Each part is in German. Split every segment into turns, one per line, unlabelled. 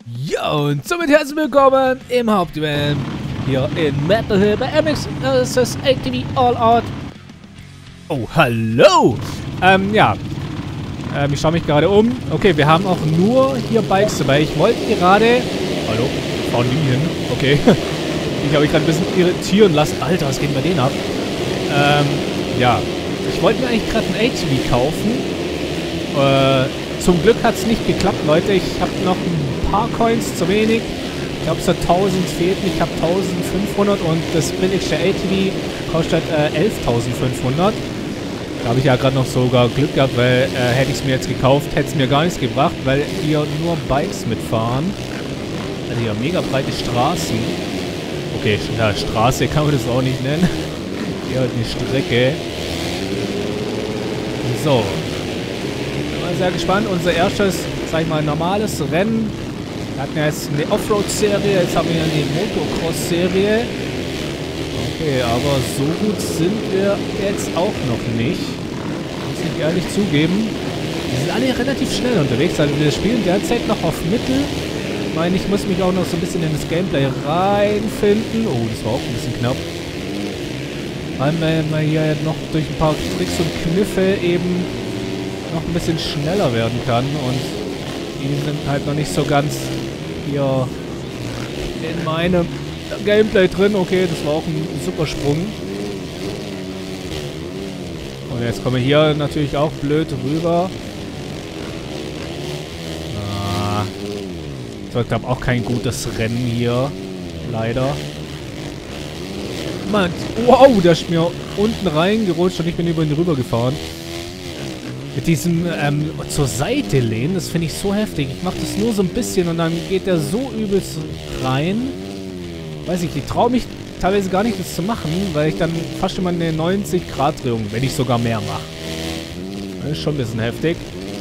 Ja, und somit herzlich willkommen im Hauptevent hier in Maple Hill bei MX vs. ATV All Out. Oh, hallo! Ich schaue mich gerade um. Okay, wir haben auch nur hier Bikes dabei. Ich wollte gerade... Hallo? Fahren die hin? Okay. Ich habe mich gerade ein bisschen irritieren lassen. Alter, was geht bei denen ab? Ich wollte mir eigentlich gerade ein ATV kaufen. Zum Glück hat es nicht geklappt, Leute. Ich habe noch ein paar Coins zu wenig. Ich glaube, so 1000 fehlten. Ich habe 1500 und das billigste ATV kostet 11.500. Da habe ich ja gerade noch sogar Glück gehabt, weil hätte ich es mir jetzt gekauft, hätte es mir gar nichts gebracht, weil hier nur Bikes mitfahren. Also hier mega breite Straßen. Okay, ja, Straße kann man das auch nicht nennen. Hier halt eine Strecke. So. Ich bin sehr gespannt. Unser erstes, sag ich mal, normales Rennen. Wir hatten ja jetzt eine Offroad-Serie, jetzt haben wir eine Motocross-Serie. Okay, aber so gut sind wir jetzt auch noch nicht. Muss ich ehrlich zugeben. Wir sind alle relativ schnell unterwegs. Also wir spielen derzeit noch auf Mittel. Ich meine, ich muss mich auch noch so ein bisschen in das Gameplay reinfinden. Oh, das war auch ein bisschen knapp. Weil man hier noch durch ein paar Tricks und Kniffe eben noch ein bisschen schneller werden kann. Und die sind halt noch nicht so ganz hier in meinem Gameplay drin. Okay, das war auch ein super Sprung. Und jetzt kommen wir hier natürlich auch blöd rüber. Das war, glaube ich, auch kein gutes Rennen hier. Leider. Mann, wow, der ist mir unten reingerutscht und ich bin über ihn rüber gefahren. Mit diesem zur Seite lehnen, das finde ich so heftig. Ich mache das nur so ein bisschen und dann geht der so übelst rein. Weiß ich traue mich teilweise gar nicht, das zu machen, weil ich dann fast immer eine 90-Grad-Drehung, wenn ich sogar mehr mache. Das ist schon ein bisschen heftig.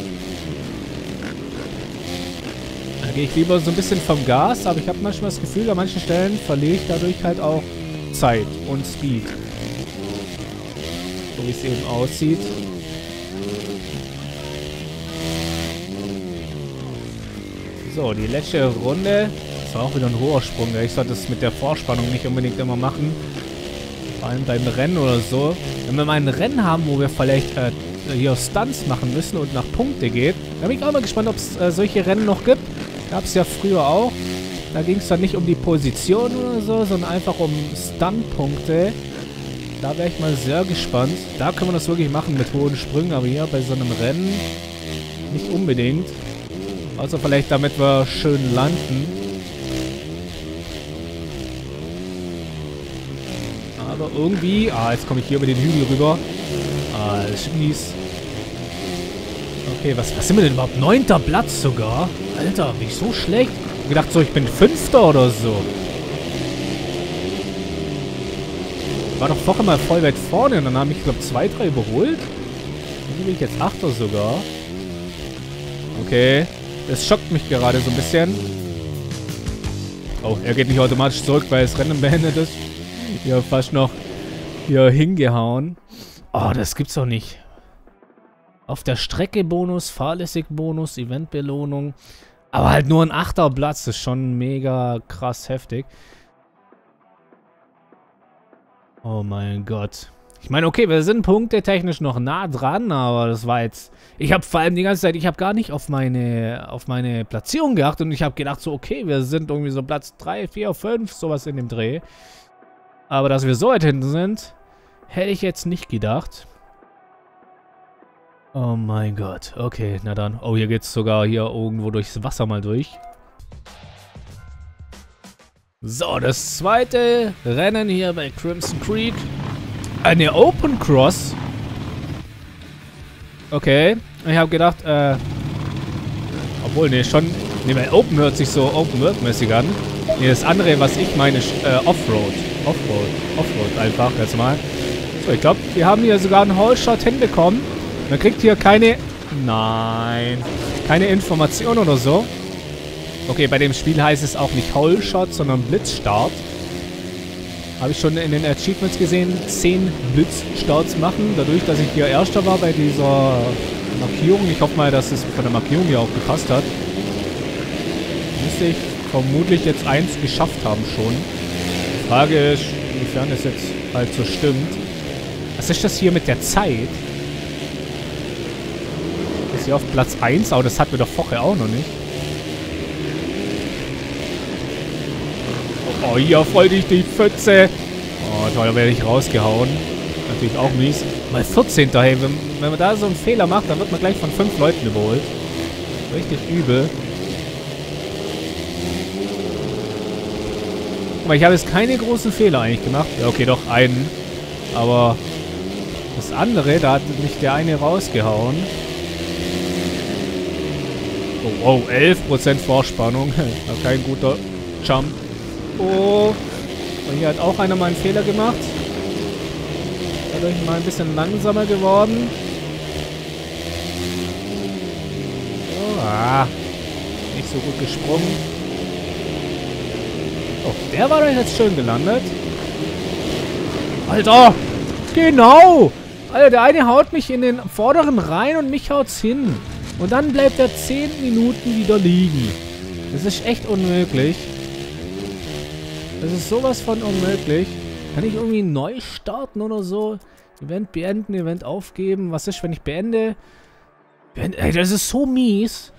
Da gehe ich lieber so ein bisschen vom Gas, aber ich habe manchmal das Gefühl, an manchen Stellen verliere ich dadurch halt auch Zeit und Speed. So wie es eben aussieht. So, die letzte Runde. Das war auch wieder ein hoher Sprung. Ich sollte das mit der Vorspannung nicht unbedingt immer machen. Vor allem beim Rennen oder so. Wenn wir mal ein Rennen haben, wo wir vielleicht hier Stunts machen müssen und nach Punkte geht, da bin ich auch mal gespannt, ob es solche Rennen noch gibt. Gab es ja früher auch. Da ging es dann nicht um die Position oder so, sondern einfach um Stunt-Punkte. Da wäre ich mal sehr gespannt. Da können wir das wirklich machen mit hohen Sprüngen, aber hier bei so einem Rennen nicht unbedingt. Also vielleicht damit wir schön landen. Aber irgendwie... jetzt komme ich hier über den Hügel rüber. Das ist mies. Okay, was sind wir denn überhaupt? 9. Platz sogar? Alter, bin ich so schlecht? Ich hab gedacht so, ich bin 5. oder so. War doch vorher mal voll weit vorne und dann haben mich, glaube ich, 2, 3 überholt. Hier bin ich jetzt 8. sogar. Okay. Das schockt mich gerade so ein bisschen. Oh, er geht nicht automatisch zurück, weil das Rennen beendet ist. Hier fast noch hier hingehauen. Oh, das gibt's doch nicht. Auf der Strecke Bonus, fahrlässig Bonus, Eventbelohnung. Aber halt nur ein 8. Platz. Das ist schon mega krass heftig. Oh mein Gott. Ich meine, okay, wir sind punktetechnisch noch nah dran, aber das war jetzt... Ich habe vor allem die ganze Zeit, ich habe gar nicht auf meine Platzierung geachtet und ich habe gedacht so, okay, wir sind irgendwie so Platz 3, 4, 5, sowas in dem Dreh. Aber dass wir so weit hinten sind, hätte ich jetzt nicht gedacht. Oh mein Gott. Okay, na dann. Oh, hier geht's sogar hier irgendwo durchs Wasser mal durch. So, das zweite Rennen hier bei Crimson Creek. Eine Open Cross. Okay. Ich habe gedacht, obwohl, nee, schon... Nee, weil Open hört sich so Open World-mäßig an. Nee, das andere, was ich meine, Offroad. Offroad einfach, jetzt mal. So, ich glaube, wir haben hier sogar einen Hole-Shot hinbekommen. Man kriegt hier keine... Nein. Keine Information oder so. Okay, bei dem Spiel heißt es auch nicht Hole-Shot, sondern Blitzstart. Habe ich schon in den Achievements gesehen, 10 Blitzstarts machen. Dadurch, dass ich hier Erster war bei dieser Markierung. Ich hoffe mal, dass es von der Markierung hier auch gepasst hat. müsste ich vermutlich jetzt 1 geschafft haben schon. Die Frage ist, inwiefern es jetzt halt so stimmt. Was ist das hier mit der Zeit? Ist hier auf Platz 1, aber das hatten wir doch vorher auch noch nicht. Oh, hier voll dich die Pfütze. Oh, toll, da werde ich rausgehauen. Natürlich auch mies. Mal 14. Hey, wenn man da so einen Fehler macht, dann wird man gleich von 5 Leuten überholt. Richtig übel. Aber ich habe jetzt keine großen Fehler eigentlich gemacht. Ja, okay, doch einen. Aber das andere, da hat mich der eine rausgehauen. Oh, oh, 11% Vorspannung. Kein guter Jump. Oh. Und hier hat auch einer mal einen Fehler gemacht. Dadurch mal ein bisschen langsamer geworden. Oh, nicht so gut gesprungen. Oh, der war doch jetzt schön gelandet. Alter! Genau! Alter, der eine haut mich in den vorderen rein und mich haut's hin. Und dann bleibt er 10 Minuten wieder liegen. Das ist echt unmöglich. Das ist sowas von unmöglich. Kann ich irgendwie neu starten oder so? Event beenden, Event aufgeben. Was ist, wenn ich beende? Ey, das ist so mies.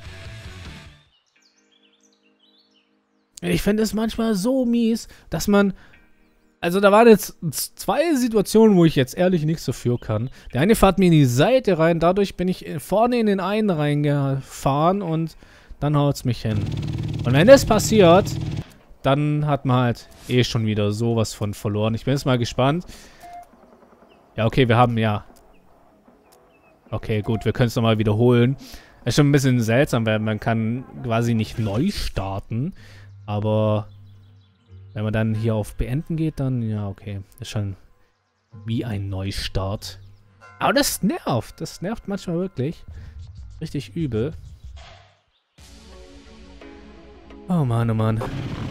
Ich finde es manchmal so mies, dass man... Also da waren jetzt 2 Situationen, wo ich jetzt ehrlich nichts dafür kann. Der eine fährt mir in die Seite rein, dadurch bin ich vorne in den einen reingefahren und dann haut es mich hin. Und wenn das passiert, dann hat man halt eh schon wieder sowas von verloren. Ich bin jetzt mal gespannt. Ja, okay, wir haben ja... Okay, gut, wir können es nochmal wiederholen. Ist schon ein bisschen seltsam, weil man kann quasi nicht neu starten. Aber wenn man dann hier auf Beenden geht, dann... Ja, okay. Ist schon wie ein Neustart. Aber das nervt. Das nervt manchmal wirklich. Richtig übel. Oh Mann, oh Mann.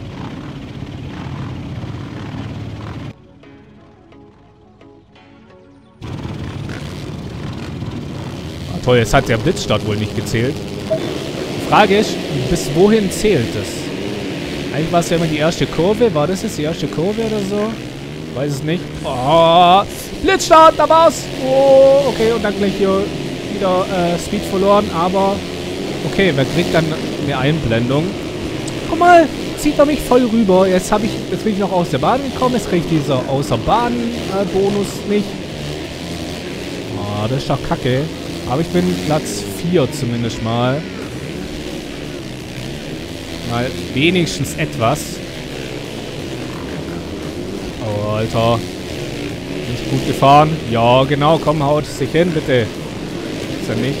Ah, toll, jetzt hat der Blitzstart wohl nicht gezählt. Die Frage ist, bis wohin zählt es? Eigentlich war es ja immer die erste Kurve. War das jetzt die erste Kurve oder so? Weiß es nicht. Oh, Blitzstart, da war's. Oh, okay, und dann gleich hier wieder Speed verloren. Aber, okay, wer kriegt dann eine Einblendung? Guck mal, zieht er mich voll rüber. Jetzt bin ich noch aus der Bahn gekommen. Jetzt kriege ich dieser Außerbahn-Bonus nicht. Oh, das ist doch kacke. Aber ich bin Platz 4 zumindest mal. Mal wenigstens etwas. Oh, Alter. Nicht gut gefahren. Ja, genau. Komm, haut sich hin, bitte. Ist er nicht.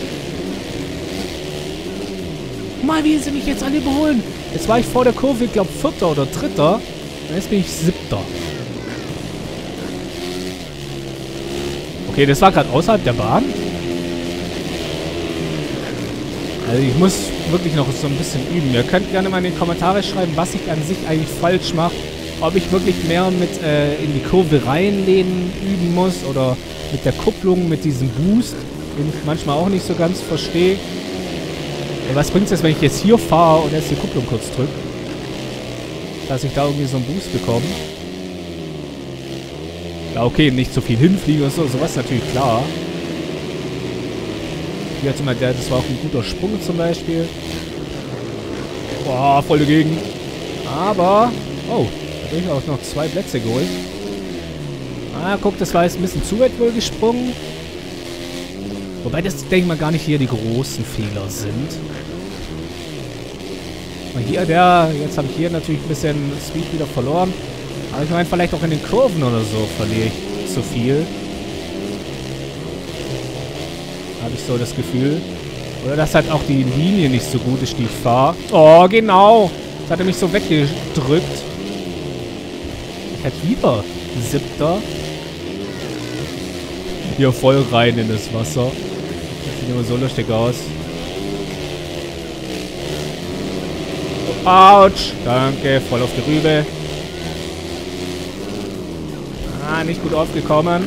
Mal, wie sie mich jetzt alle überholen. Jetzt war ich vor der Kurve, ich glaube, 4. oder 3. Und jetzt bin ich 7. Okay, das war gerade außerhalb der Bahn. Also ich muss wirklich noch so ein bisschen üben. Ihr könnt gerne mal in die Kommentare schreiben, was ich an sich eigentlich falsch mache. Ob ich wirklich mehr mit in die Kurve reinlehnen üben muss oder mit der Kupplung, mit diesem Boost, den ich manchmal auch nicht so ganz verstehe. Ja, was bringt es jetzt, wenn ich jetzt hier fahre und jetzt die Kupplung kurz drücke? Dass ich da irgendwie so einen Boost bekomme. Ja, okay, nicht so viel hinfliegen oder so, sowas ist natürlich klar. Hier hat immer das war auch ein guter Sprung zum Beispiel. Boah, voll dagegen. Aber, oh, da habe ich auch noch 2 Plätze geholt. Ah, guck, das war jetzt ein bisschen zu weit wohl gesprungen. Wobei das, denke ich mal, gar nicht hier die großen Fehler sind. Und hier, jetzt habe ich hier natürlich ein bisschen Speed wieder verloren. Aber ich meine, vielleicht auch in den Kurven oder so verliere ich zu viel. Habe ich so das Gefühl. Oder dass halt auch die Linie nicht so gut ist, die ich fahre. Oh, genau. Das hat er mich so weggedrückt. Ich hätte wieder 7. Hier voll rein in das Wasser. Das sieht immer so lustig aus. Autsch. Danke, voll auf die Rübe. Ah, nicht gut aufgekommen.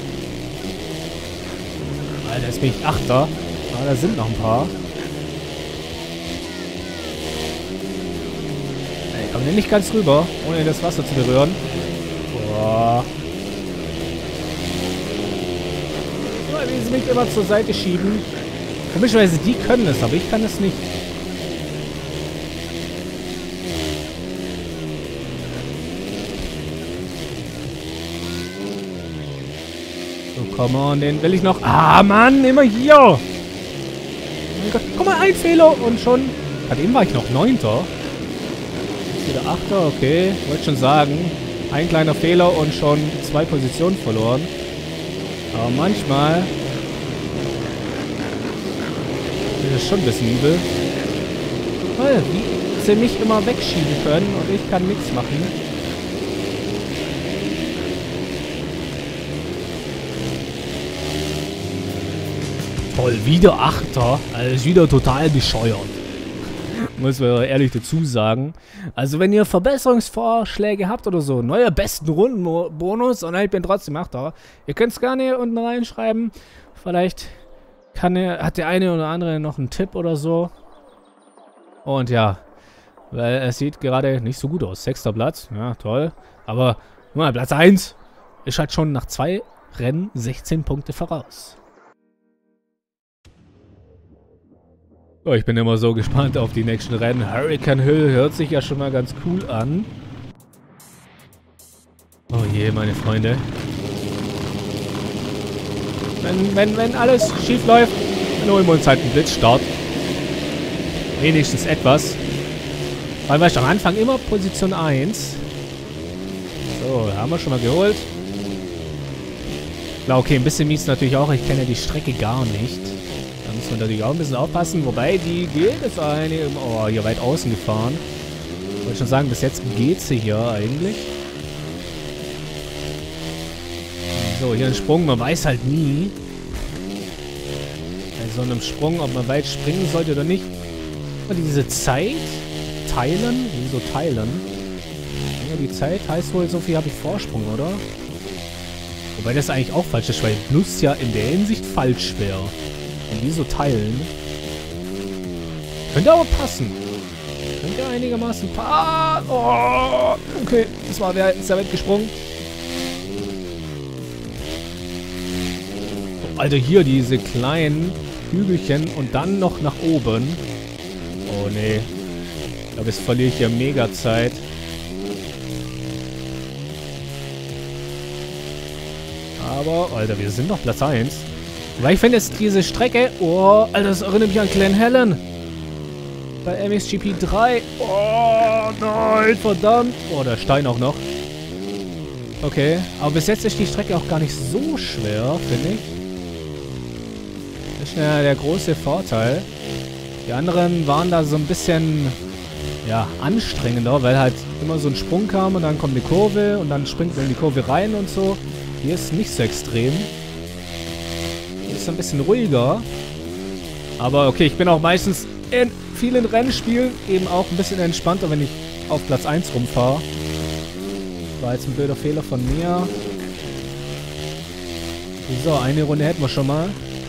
Alter, jetzt bin ich 8. Ah, da sind noch ein paar. Kommen wir nicht ganz rüber, ohne das Wasser zu berühren. Boah. Wie sie mich immer zur Seite schieben. Komischerweise, die können es, aber ich kann es nicht. So, come on, den will ich noch. Ah, Mann, immer hier. Oh mein Gott, guck mal, ein Fehler und schon. Gerade eben war ich noch 9. Jetzt wieder 8. Okay, wollte schon sagen. Ein kleiner Fehler und schon 2 Positionen verloren. Aber manchmal ist das schon ein bisschen übel. Wie sie mich immer wegschieben können und ich kann nichts machen. Toll, wieder 8. Also ist wieder total bescheuert. Muss man ehrlich dazu sagen. Also wenn ihr Verbesserungsvorschläge habt oder so, neuer besten Rundenbonus und ich bin trotzdem 8. Ihr könnt es gerne unten reinschreiben. Vielleicht hat der eine oder andere noch einen Tipp oder so. Und ja, weil es sieht gerade nicht so gut aus. 6. Platz, ja toll. Aber mal, Platz 1 ist halt schon nach 2 Rennen 16 Punkte voraus. Oh, ich bin immer so gespannt auf die nächsten Rennen. Hurricane Hill hört sich ja schon mal ganz cool an. Oh je, meine Freunde. Wenn alles schief läuft, dann holen wir uns halt einen Blitzstart. Wenigstens etwas. Weil wir am Anfang immer Position 1. So, haben wir schon mal geholt. Klar, okay, ein bisschen mies natürlich auch. Ich kenne ja die Strecke gar nicht. Da muss man natürlich auch ein bisschen aufpassen. Wobei, die geht es eigentlich. Oh, hier weit außen gefahren. Ich wollte schon sagen, bis jetzt geht sie hier eigentlich. So, hier ein Sprung. Man weiß halt nie. Bei so einem Sprung, ob man weit springen sollte oder nicht. Und diese Zeit teilen. Wieso teilen? Ja, die Zeit heißt wohl, so viel habe ich Vorsprung, oder? Wobei das eigentlich auch falsch ist, weil Plus ja in der Hinsicht falsch wäre. Und wieso teilen? Könnte aber passen. Könnte einigermaßen passen. Oh, okay, das war der ist da weggesprungen. Oh, Alter, hier diese kleinen Hügelchen und dann noch nach oben. Oh, nee. Ich glaube, jetzt verliere ich hier mega Zeit. Aber, Alter, wir sind doch Platz 1. Weil ich finde jetzt diese Strecke... Oh, Alter, das erinnert mich an Glen Helen. Bei MXGP 3. Oh, nein, verdammt. Oh, der Stein auch noch. Okay, aber bis jetzt ist die Strecke auch gar nicht so schwer, finde ich. Das ist ja der große Vorteil. Die anderen waren da so ein bisschen, ja, anstrengender, weil halt immer so ein Sprung kam und dann kommt eine Kurve und dann springt man in die Kurve rein und so. Hier ist nicht so extrem. Hier ist ein bisschen ruhiger. Aber okay, ich bin auch meistens in vielen Rennspielen eben auch ein bisschen entspannter, wenn ich auf Platz 1 rumfahre. War jetzt ein blöder Fehler von mir. So, eine Runde hätten wir schon mal.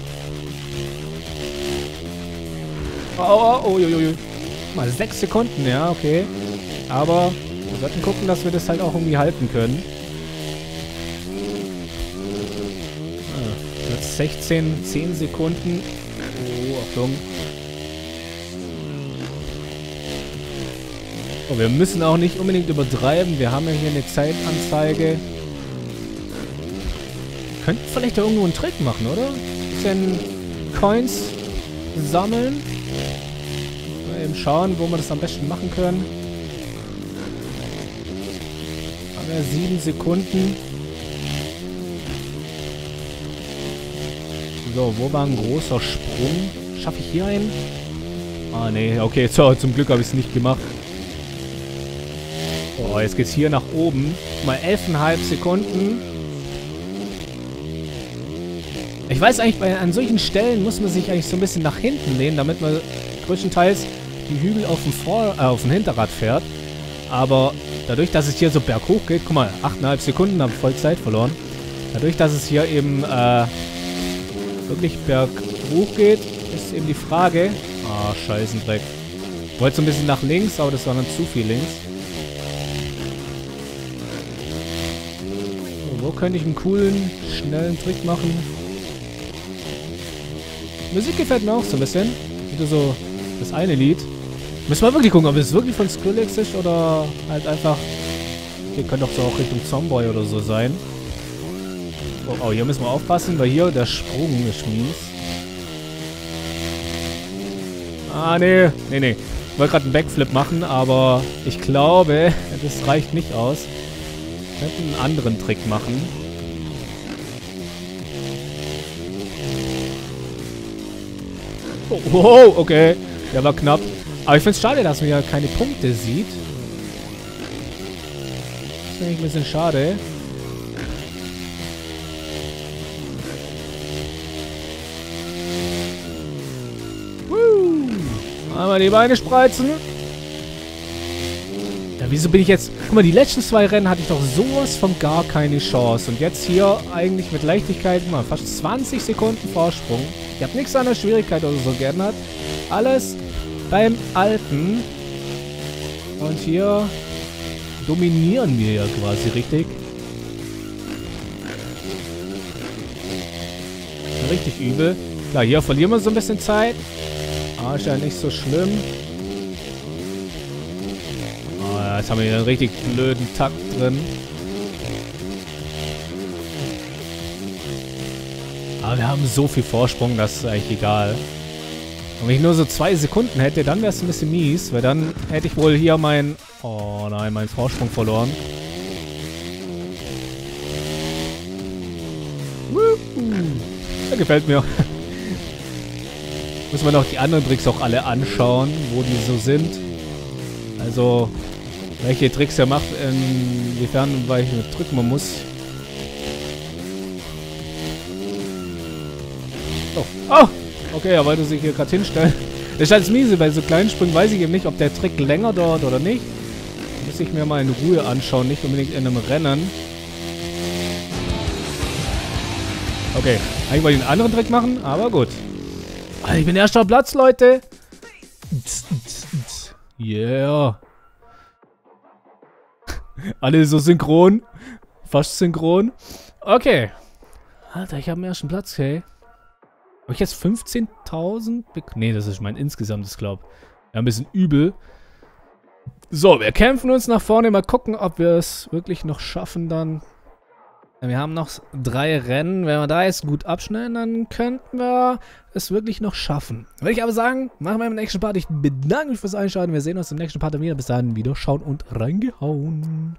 Oh, mal 6 Sekunden, ja, okay. Aber wir sollten gucken, dass wir das halt auch irgendwie halten können. Platz 16, 10 Sekunden. Oh, Achtung. Oh, wir müssen auch nicht unbedingt übertreiben. Wir haben ja hier eine Zeitanzeige. Wir könnten vielleicht da irgendwo einen Trick machen, oder? Ein bisschen Coins sammeln. Mal eben schauen, wo wir das am besten machen können. Haben wir 7 Sekunden. So, wo war ein großer Sprung? Schaffe ich hier einen? Ah, nee. Okay, so, zum Glück habe ich es nicht gemacht. Oh, jetzt geht's hier nach oben. Mal 11,5 Sekunden. Ich weiß eigentlich, an solchen Stellen muss man sich eigentlich so ein bisschen nach hinten lehnen, damit man größtenteils die Hügel auf dem Hinterrad fährt. Aber dadurch, dass es hier so berghoch geht, guck mal, 8,5 Sekunden habe ich voll Zeit verloren. Dadurch, dass es hier eben wirklich berghoch geht, ist eben die Frage... Ah, Scheißendreck. Ich wollte so ein bisschen nach links, aber das war dann zu viel links. Wo könnte ich einen coolen, schnellen Trick machen? Musik gefällt mir auch so ein bisschen. Wieder so das eine Lied. Müssen wir wirklich gucken, ob es wirklich von Skrillex ist oder halt einfach... Hier könnte doch so auch Richtung Zomboy oder so sein. Oh, oh, hier müssen wir aufpassen, weil hier der Sprung ist mies. Ah, nee. Nee. Ich wollte gerade einen Backflip machen, aber ich glaube, das reicht nicht aus. Ich könnte einen anderen Trick machen. Oh, wow, okay. Der war knapp. Aber ich finde es schade, dass man ja keine Punkte sieht. Das finde ich ein bisschen schade. Einmal die Beine spreizen. Ja, wieso bin ich jetzt... Guck mal, die letzten 2 Rennen hatte ich doch sowas von gar keine Chance. Und jetzt hier eigentlich mit Leichtigkeit, mal fast 20 Sekunden Vorsprung. Ich habe nichts an der Schwierigkeit oder so geändert. Alles beim Alten. Und hier dominieren wir ja quasi richtig. Richtig übel. Klar, hier verlieren wir so ein bisschen Zeit. Ah, ist ja nicht so schlimm. Oh, jetzt haben wir hier einen richtig blöden Takt drin. Aber wir haben so viel Vorsprung, das ist eigentlich egal. Und wenn ich nur so 2 Sekunden hätte, dann wäre es ein bisschen mies. Weil dann hätte ich wohl hier meinen... Oh nein, meinen Vorsprung verloren. Der gefällt mir. Muss man auch die anderen Tricks auch alle anschauen, wo die so sind. Also, welche Tricks er macht, inwiefern welche drücken man muss. Oh, oh! Okay, er wollte sich hier gerade hinstellen. Das ist halt miese, bei so kleinen Sprüngen weiß ich eben nicht, ob der Trick länger dauert oder nicht. Muss ich mir mal in Ruhe anschauen, nicht unbedingt in einem Rennen. Okay, eigentlich wollte ich einen anderen Trick machen, aber gut. Ich bin erster Platz, Leute. Yeah. Alle so synchron. Fast synchron. Okay. Alter, ich habe den ersten Platz, hey. Habe ich jetzt 15.000? Nee, das ist mein insgesamtes, glaube ich. Ja, ein bisschen übel. So, wir kämpfen uns nach vorne. Mal gucken, ob wir es wirklich noch schaffen dann. Wir haben noch 3 Rennen. Wenn wir da jetzt gut abschneiden, dann könnten wir es wirklich noch schaffen. Würde ich aber sagen, machen wir im nächsten Part. Ich bedanke mich fürs Einschalten. Wir sehen uns im nächsten Part wieder. Bis dahin wieder schauen und reingehauen.